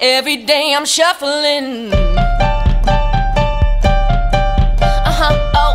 Every day I'm shuffling. Oh.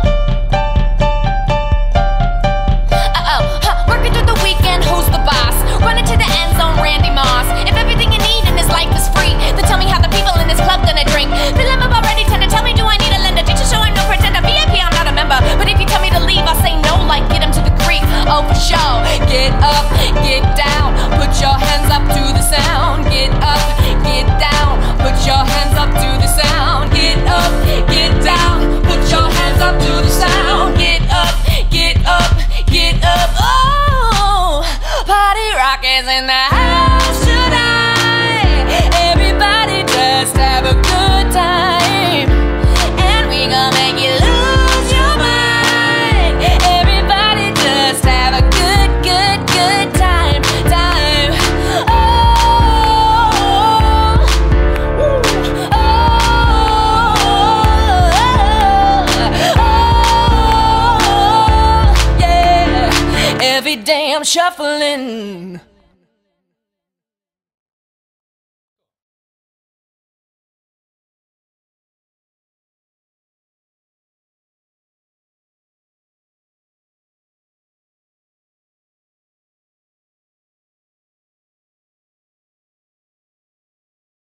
Working through the weekend, who's the boss? Running to the end zone, Randy Moss. If everything you need in this life is free, then tell me how the people in this club gonna drink. Feeling about ready, tender, tell me do I need a lender? Teacher show I'm no pretender, VIP I'm not a member. But if you tell me to leave, I'll say no, like get him to the creek. Oh for sure, get up, get down, put your hands up to the sound. Get up, get down, put your hands up to the sound. Get up, get down, put your hands up to the sound. Get up, get up, get up. Oh, party rock is in the house tonight. Everybody just have a good time, and we gon' make you lose your mind. Everybody just have a good, good, good time, time. Oh, oh, oh, yeah. Every day I'm shuffling.